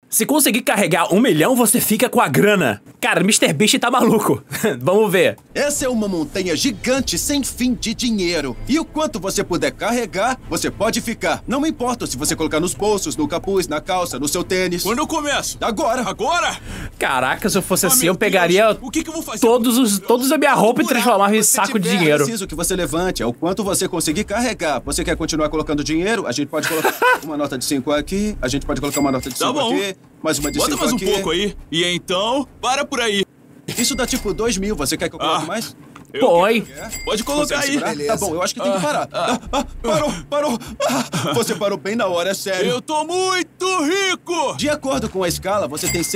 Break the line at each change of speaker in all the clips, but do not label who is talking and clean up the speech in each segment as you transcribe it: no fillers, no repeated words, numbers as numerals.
Se conseguir carregar 1 milhão, você fica com a grana. Cara, Mr. Beast tá maluco. Vamos ver.
Essa é uma montanha gigante sem fim de dinheiro. E o quanto você puder carregar, você pode ficar. Não importa se você colocar nos bolsos, no capuz, na calça, no seu tênis.
Quando eu começo?
Agora!
Agora?
Caraca, se eu fosse assim,
meu
eu pegaria
Deus, o que eu vou fazer?
todos a minha roupa e transformava em saco de dinheiro.
É preciso que você levante, é o quanto você conseguir carregar. Você quer continuar colocando dinheiro? A gente pode colocar uma nota de 5 aqui, a gente pode colocar uma nota de 5 aqui, mais uma de 5 aqui.
Bota mais um pouco aí. E então, para por aí.
Isso dá tipo 2.000, você quer que eu coloque mais?
Põe.
Pode colocar aí.
Tá bom, eu acho que tem que parar. Parou. Você parou bem na hora, é sério.
Eu tô muito rico!
De acordo com a escala, você tem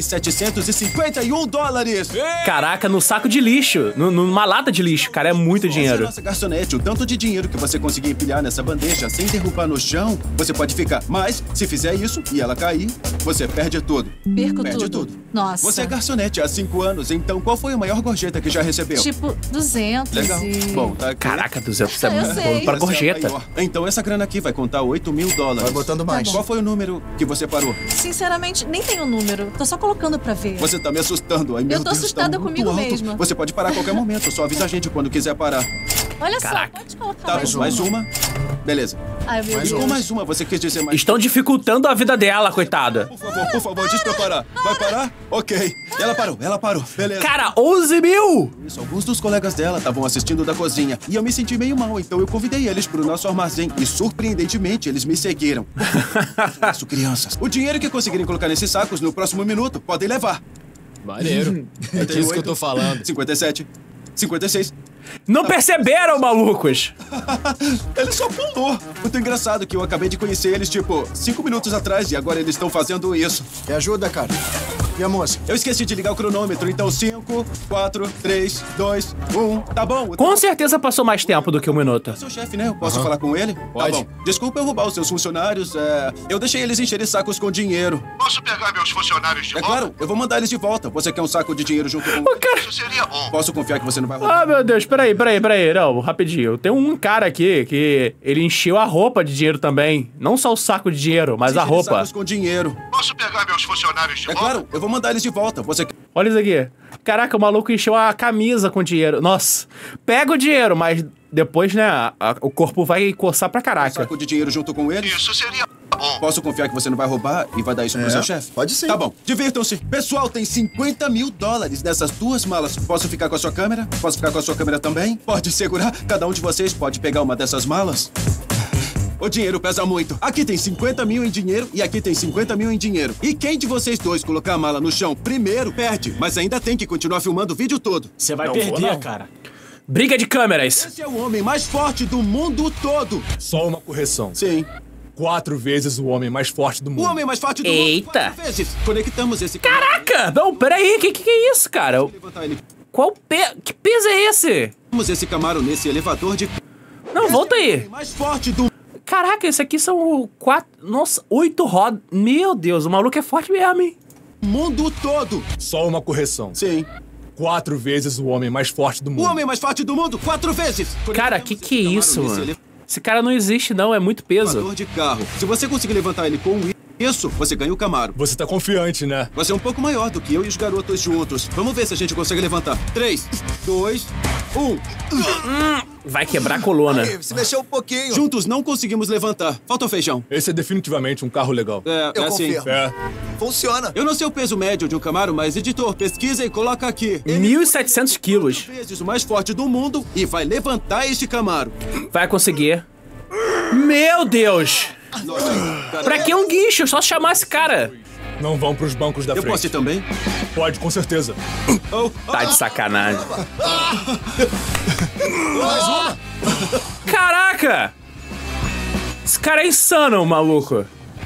6.751 dólares.
Caraca, no saco de lixo. Numa lata de lixo, cara, é muito dinheiro.
Nossa garçonete, o tanto de dinheiro que você conseguir empilhar nessa bandeja sem derrubar no chão, você pode ficar. Mas, se fizer isso e ela cair, você perde tudo.
Perde tudo. Nossa.
Você é garçonete há 5 anos, então qual foi a maior gorjeta que já recebeu?
Tipo, 200
Legal.
e...
Bom, tá aqui.
Caraca, 200 é
Eu
muito
sei.
bom pra
Essa é a
gorjeta.
maior. Então essa grana aqui vai contar 8.000 dólares.
Vai botando mais.
Qual foi o número que você parou?
Sinceramente, nem tem um número. Tô só colocando pra ver.
Você tá me assustando. Ai, meu
Eu tô
Deus,
assustada
tá muito
comigo
alto.
mesma.
Você pode parar a qualquer momento, só avisa a gente quando quiser parar.
Olha
Caraca.
só, pode colocar
Tá,
mais
uma. Beleza.
Ai, meu
E
Deus.
com mais uma, você quis dizer mais...
Estão dificultando a vida dela, coitada.
Por favor, diz pra parar. Vai parar? Ok. Ela parou. Beleza.
Cara, 11 mil!
Isso, alguns dos colegas dela estavam assistindo da cozinha e eu me senti meio mal, então eu convidei eles pro nosso armazém e, surpreendentemente, eles me seguiram. Isso, crianças. O dinheiro que conseguirem colocar nesses sacos no próximo minuto, podem levar.
Maneiro. É disso que eu tô falando.
57, 56.
Não perceberam, malucos?
Ele só pulou. Muito engraçado que eu acabei de conhecer eles, tipo, 5 minutos atrás e agora eles estão fazendo isso.
Me ajuda, cara. E a moça?
Eu esqueci de ligar o cronômetro, então 5, 4, 3, 2, 1. Tá bom.
Com certeza passou mais tempo do que 1 minuto.
Seu chefe, né? Eu posso falar com ele?
Pode.
Tá bom. Desculpa eu roubar os seus funcionários. Eu deixei eles encherem sacos com dinheiro.
Posso pegar meus funcionários de
É
volta?
claro, eu vou mandar eles de volta. Você quer um saco de dinheiro junto com...
Isso seria bom.
Posso confiar que você não vai roubar?
Ah, meu Deus, peraí. Não, rapidinho. Tem um cara aqui que ele encheu a roupa de dinheiro também. Não só o saco de dinheiro, mas a
Encher
roupa.
sacos com dinheiro.
Posso pegar meus funcionários de
É
volta?
claro, eu vou mandar eles de volta. Você quer
Olha isso aqui. Caraca, o maluco encheu a camisa com dinheiro. Nossa, pega o dinheiro, mas depois, né, o corpo vai coçar pra
um
caraca.
saco de dinheiro junto com eles?
Isso seria bom.
Posso confiar que você não vai roubar e vai dar isso pro seu chefe?
Pode sim.
Tá bom, divirtam-se. Pessoal, tem 50 mil dólares nessas 2 malas. Posso ficar com a sua câmera? Posso ficar com a sua câmera também? Pode segurar? Cada um de vocês pode pegar uma dessas malas? O dinheiro pesa muito. Aqui tem 50 mil em dinheiro e aqui tem 50 mil em dinheiro. E quem de vocês dois colocar a mala no chão primeiro, perde. Mas ainda tem que continuar filmando o vídeo todo.
Você vai perder, cara.
Briga de câmeras.
Esse é o homem mais forte do mundo todo.
Só uma correção.
Sim.
4 vezes o homem mais forte do
O
mundo.
homem mais forte do
Eita.
mundo 4 vezes. Conectamos esse...
Caraca! Não, peraí, que é isso, cara?
Levantar ele.
Que peso é esse?
Vamos esse Camaro nesse elevador de...
Não, volta
O
aí.
homem mais forte do
Caraca, esse aqui são 4... Nossa, 8 rodas. Meu Deus, o maluco é forte mesmo, hein?
mundo todo.
Só uma correção.
Sim.
4 vezes o homem mais forte do
O
mundo.
homem mais forte do mundo 4 vezes.
Cara, que é isso, mano? Esse cara não existe, não. É muito peso.
Elevador de carro. Se você conseguir levantar ele com isso, você ganha o Camaro.
Você tá confiante, né?
Você é um pouco maior do que eu e os garotos juntos. Vamos ver se a gente consegue levantar. 3, 2, 1.
Vai quebrar a coluna.
Aí, se mexeu um pouquinho.
Juntos não conseguimos levantar. Falta o feijão.
Esse é definitivamente um carro legal.
Eu
assim.
confirmo.
É.
Funciona.
Eu não sei o peso médio de um Camaro, mas editor, pesquisa e coloca aqui.
1.700 quilos.
4 vezes o mais forte do mundo e vai levantar este Camaro.
Vai conseguir. Meu Deus!
Nossa, cara.
Pra que um guincho? É só chamar esse cara.
Não vão pros bancos da
Eu
frente.
posso ir também?
Pode, com certeza.
Oh,
Tá de sacanagem.
Mais uma.
Caraca! Esse cara é insano, maluco.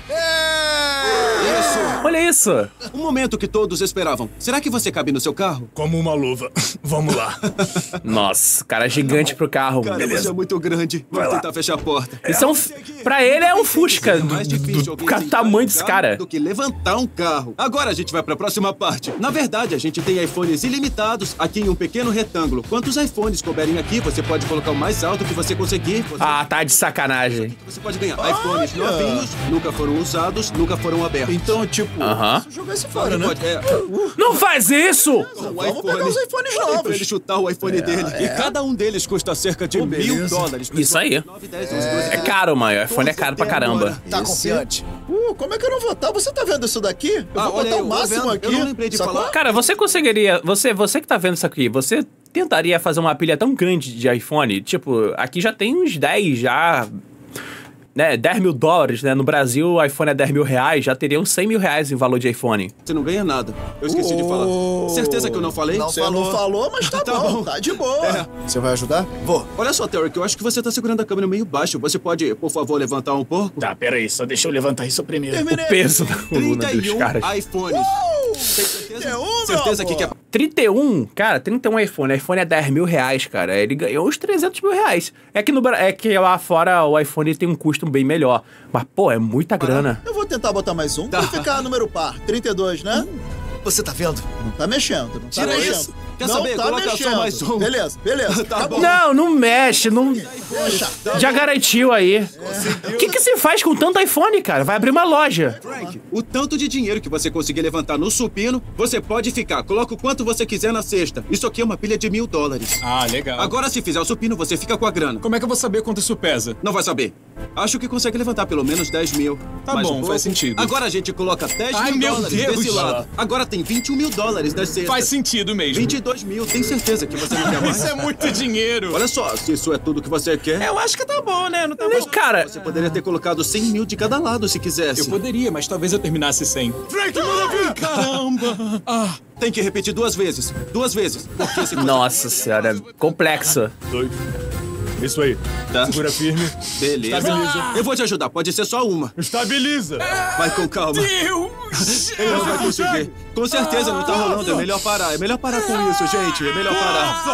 Olha isso.
um momento que todos esperavam. Será que você cabe no seu carro?
Como uma luva. Vamos lá.
Nossa, cara gigante pro carro.
Cara, você é
Beleza.
muito grande. Vamos tentar fechar a porta.
Isso é um... Pra ele é um Fusca.
É mais difícil alguém
Do
sentar
tamanho
em um
desse
carro
cara.
do que levantar um carro. Agora a gente vai pra próxima parte. Na verdade, a gente tem iPhones ilimitados aqui em um pequeno retângulo. Quantos iPhones couberem aqui, você pode colocar o mais alto que você conseguir.
Ah, tá de sacanagem.
Você pode ganhar iPhones novinhos, nunca foram usados, nunca foram abertos. Então,
tipo,
Aham.
jogar isso fora, né?
Não faz isso!
Vamos pegar os iPhones
Pra ele
novos.
chutar o iPhone dele. E cada um deles custa cerca de $1.000.
Isso aí.
9, 10, 11, 12,
É caro, mãe. O iPhone é caro pra caramba.
Tá confiante? Como é que eu não vou estar? Você tá vendo isso daqui? Eu vou
olha
botar
aí,
o
eu
máximo
vendo.
aqui.
Eu não lembrei de
sacou?
falar.
Cara, você conseguiria... Você que tá vendo isso aqui, você tentaria fazer uma pilha tão grande de iPhone? Tipo, aqui já tem uns 10 já... Né, $10.000, né? No Brasil, o iPhone é R$10.000, já teriam R$100.000 em valor de iPhone.
Você não ganha nada. Eu esqueci de falar. Certeza que eu não falei?
Você não falou, mas tá, bom, tá de boa. Você vai ajudar? Vou.
Olha só, Terry, eu acho que você tá segurando a câmera meio baixo. Você pode, por favor, levantar um pouco?
Tá, peraí, só deixa eu levantar isso primeiro.
O peso da coluna dos
31
caras.
iPhones. Tem certeza?
31,
Certeza
meu
que é...
31? Cara, 31 iPhone. iPhone é R$10.000, cara. Ele ganhou uns R$300.000. É que lá fora o iPhone tem um custo bem melhor. Mas, pô, é muita grana.
Eu vou tentar botar mais um pra ficar número par. 32, né?
Você tá vendo?
Não tá mexendo, não tá
Tira
mexendo.
isso. Quer
não
saber?
tá
Coloca só
mexendo.
mais um.
Beleza, beleza.
Tá bom.
Não mexe, não...
Deixa.
Já garantiu aí. O que se faz com tanto iPhone, cara? Vai abrir uma loja.
Frank, o tanto de dinheiro que você conseguir levantar no supino, você pode ficar. Coloca o quanto você quiser na cesta. Isso aqui é uma pilha de $1.000.
Ah, legal.
Agora, se fizer o supino, você fica com a grana.
Como é que eu vou saber quanto isso pesa?
Não vai saber. Acho que consegue levantar pelo menos 10 mil.
Tá
Mais
bom,
um pouco.
faz sentido.
Agora a gente coloca $10
Ai,
mil
meu Deus.
desse lado. Agora tem $21.000 das cestas.
Faz sentido mesmo.
22 mil. Tem certeza que você não quer mais?
Isso é muito dinheiro.
Olha só, se isso é tudo que você quer...
Eu acho que tá bom, né? Não tá
Mas, cara...
Você poderia ter colocado 100 mil de cada lado se quisesse.
Eu poderia, mas talvez eu terminasse sem.
Frank, manda vir! Caramba! Tem que repetir 2 vezes. 2 vezes. Porque se você...
Nossa senhora, complexo.
2. Isso aí.
Tá.
Segura firme.
Beleza.
Estabiliza.
Eu vou te ajudar. Pode ser só uma.
Estabiliza.
Vai com calma.
Deus!
Ele não vai conseguir. Com certeza não tá rolando. É melhor parar. É melhor parar com isso, gente. É melhor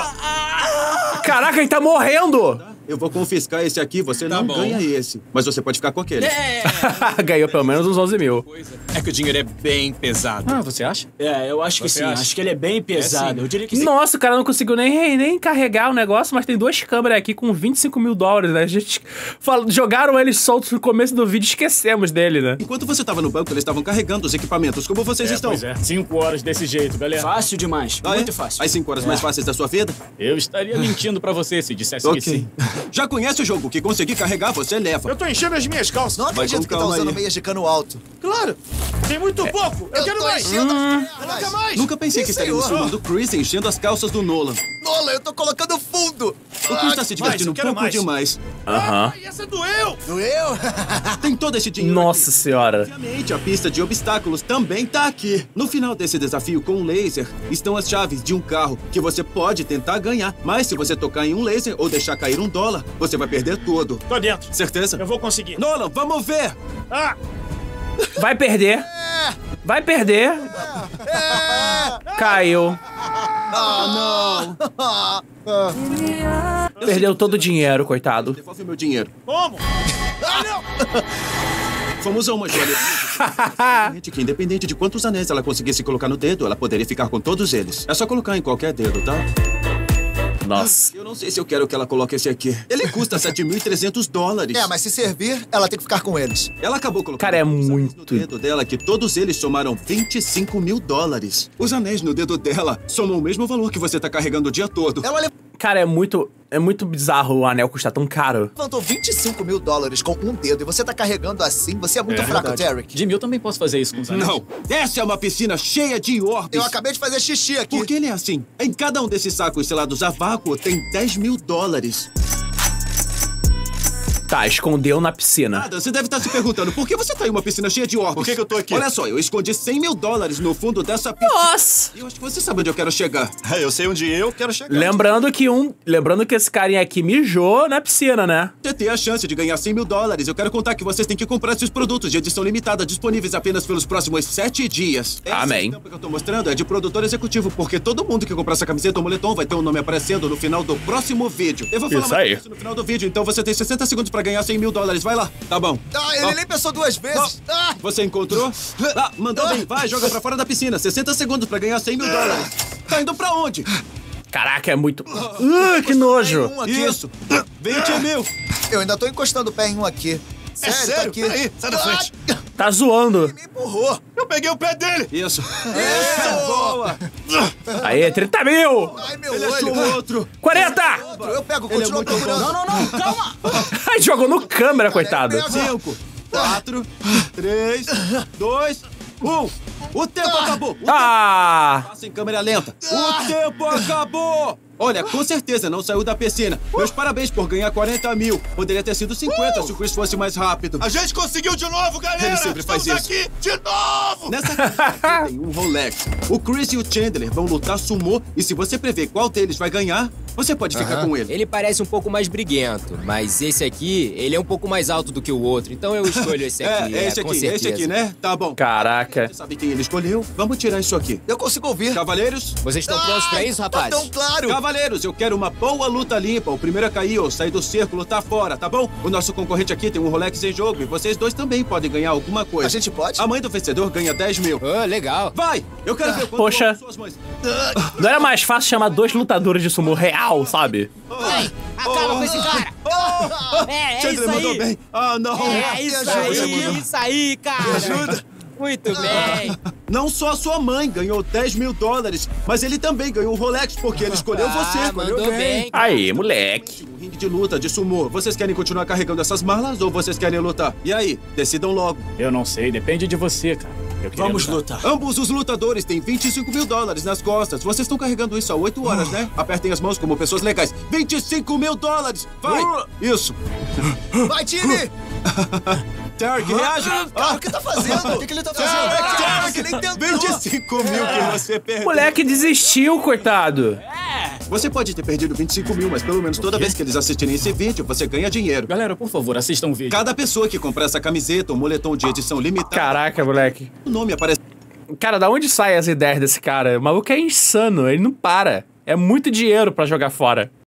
parar.
Caraca, ele tá morrendo!
Eu vou confiscar esse aqui. Você
Tá
não
bom.
ganha esse. Mas você pode ficar com aquele.
Ganhou pelo menos uns 11 mil.
É que o dinheiro é bem pesado.
Ah, você acha?
É, eu acho que
Você
sim.
acha?
Acho que ele é bem pesado.
sim.
Eu diria que sim.
Nossa, o cara não conseguiu nem carregar o negócio, mas tem 2 câmeras aqui com $25.000, né? A gente jogaram eles soltos no começo do vídeo e esquecemos dele, né?
Enquanto você tava no banco, eles estavam carregando os equipamentos. Como vocês estão?
Pois é.
5 horas desse jeito, galera.
Fácil demais.
Ah, é?
Muito fácil.
As 5 horas mais fáceis da sua vida?
Eu estaria mentindo pra você se dissesse que sim.
Já conhece o jogo. Que conseguir carregar, você leva.
Eu tô enchendo as minhas calças.
Não
Vai
acredito
com
que tá
calma
usando
aí.
meias de cano alto.
Claro. Tem muito pouco. Eu quero
tô
mais.
enchendo.
Coloca mais.
Nunca pensei que
Sim,
estaríamos
senhor.
filmando Chris enchendo as calças do Nolan.
Nola, eu tô colocando fundo.
O Chris tá se divertindo um
eu quero
pouco
mais.
demais.
Aham.
Ai, essa doeu.
Doeu?
Tem todo esse dinheiro
Nossa senhora.
Obviamente, a pista de obstáculos também tá aqui. No final desse desafio com um laser, estão as chaves de um carro que você pode tentar ganhar. Mas se você tocar em um laser ou deixar cair $1, você vai perder tudo.
Tô dentro.
Certeza?
Eu vou conseguir.
Nolan, vamos ver!
Ah,
Vai perder. Vai perder. Caiu. Perdeu todo o dinheiro, coitado.
Devolve meu dinheiro.
como?
Fomos a uma joalheria que, independente de quantos anéis ela conseguisse colocar no dedo, ela poderia ficar com todos eles. É só colocar em qualquer dedo, tá?
Nossa.
Eu não sei se eu quero que ela coloque esse aqui. Ele custa $7.300.
É, mas se servir, ela tem que ficar com eles.
Ela acabou colocando
Cara, é
os anéis
muito.
no dedo dela, que todos eles somaram $25.000. Os anéis no dedo dela somam o mesmo valor que você tá carregando o dia todo.
Ela
Cara, é muito bizarro o anel custar tão caro.
levantou $25.000 com um dedo e você tá carregando assim. Você é muito fraco, Derek.
De mim, eu também posso fazer isso com os anéis.
Não, essa é uma piscina cheia de orbes.
Eu acabei de fazer xixi aqui.
Por que ele é assim? Em cada um desses sacos selados a vácuo tem $10.000.
Tá, escondeu na piscina.
Nada, você deve estar se perguntando, por que você tá em uma piscina cheia de orbes?
Por que eu tô aqui?
Olha só, eu escondi $100.000 no fundo dessa piscina.
Nossa!
E eu acho que você sabe onde eu quero chegar.
Eu sei onde eu quero chegar.
Lembrando que esse carinha aqui mijou na piscina, né?
Você tem a chance de ganhar $100.000. Eu quero contar que vocês têm que comprar esses produtos de edição limitada disponíveis apenas pelos próximos 7 dias.
Amém.
Essa estampa que eu tô mostrando é de produtor executivo, porque todo mundo que comprar essa camiseta ou moletom vai ter um nome aparecendo no final do próximo vídeo. Eu vou falar
Isso
mais
aí.
sobre isso no final do vídeo, então você tem 60 segundos pra ganhar $100.000. Vai lá. Tá bom.
Ah, ele nem pensou 2 vezes. Ah!
Você encontrou? Ah, mandou bem. Vai, joga pra fora da piscina. 60 segundos pra ganhar $100.000. Tá indo pra onde?
Caraca, é muito... que nojo!
Um aqui.
Isso. 20 mil.
Eu ainda tô encostando o pé em um aqui. Sério, tá aqui.
Peraí, sai da frente.
Tá zoando.
Me empurrou.
Eu peguei o pé dele!
Isso. Boa.
Aí, 30 mil!
Ai, meu
Ele achou
olho.
outro.
40!
Eu pego,
Ele é
continua
muito bom.
procurando.
Não, calma.
Ai, jogou no câmera, coitado.
5, 4, 3, 2, 1. O tempo acabou. O tempo
Ah!
passa em câmera lenta. O tempo acabou. Olha, com certeza não saiu da piscina. Meus parabéns por ganhar 40 mil. Poderia ter sido 50 se o Chris fosse mais rápido.
A gente conseguiu de novo, galera!
Ele sempre faz
Estamos
isso.
aqui de novo!
Nessa caixa aqui tem um Rolex. O Chris e o Chandler vão lutar sumô e se você prever qual deles vai ganhar, você pode ficar com ele.
Ele parece um pouco mais briguento, mas esse aqui, ele é um pouco mais alto do que o outro, então eu escolho esse aqui.
É esse
com
aqui,
certeza.
esse aqui, né? Tá bom.
Caraca.
Você sabe quem ele escolheu? Vamos tirar isso aqui.
Eu consigo ouvir.
Cavaleiros?
Vocês estão prontos pra isso, rapazes?
Tá tão claro.
Cavaleiros, eu quero uma boa luta limpa. O primeiro a cair ou sair do círculo tá fora, tá bom? O nosso concorrente aqui tem um Rolex em jogo e vocês dois também podem ganhar alguma coisa.
A gente pode?
A mãe do vencedor ganha 10 mil.
Legal.
Vai! Eu quero ver quanto
Poxa.
suas mães.
Não era mais fácil chamar 2 lutadores de sumo real, sabe?
Ei, acaba com esse cara. É
Chandler
isso
mandou
aí.
bem. Ah, não.
É isso aí, cara.
ajuda.
Muito bem.
Não só a sua mãe ganhou 10 mil dólares, mas ele também ganhou o Rolex porque ele escolheu você. Escolheu
mandou bem.
Aí, moleque.
Um ringue de luta, de sumô. Vocês querem continuar carregando essas malas ou vocês querem lutar? E aí, decidam logo.
Eu não sei, depende de você, cara. Eu queria
Vamos lutar.
Ambos os lutadores têm 25 mil dólares nas costas. Vocês estão carregando isso há 8 horas, né? Apertem as mãos como pessoas legais. 25 mil dólares! Vai! Isso!
Vai, time!
Tarek, reage!
Cara, o que tá fazendo? O que ele tá fazendo? Tarek, nem tentou.
25 mil que você perdeu.
Moleque desistiu, coitado.
Você pode ter perdido 25 mil, mas pelo menos toda vez que eles assistirem esse vídeo, você ganha dinheiro.
Galera, por favor, assistam o vídeo.
Cada pessoa que comprar essa camiseta ou moletom de edição limitada,
Caraca, moleque.
o nome aparece.
Cara, da onde saem as ideias desse cara? O maluco é insano, ele não para. É muito dinheiro pra jogar fora.